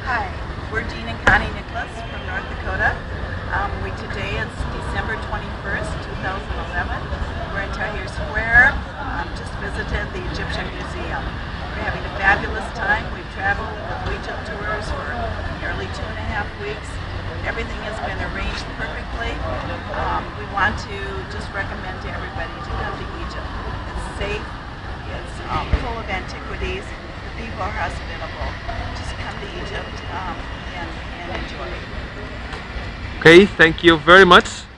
Hi, we're Dean and Connie Nicholas from North Dakota. Today is December 21st, 2011. We're in Tahrir Square. Just visited the Egyptian Museum. We're having a fabulous time. We've traveled with Egypt tours for nearly 2.5 weeks. Everything has been arranged perfectly. We want to just recommend to everybody to come to Egypt. It's safe. It's full of antiquities. The people are hospitable. Just come to Egypt and enjoy. Okay, thank you very much.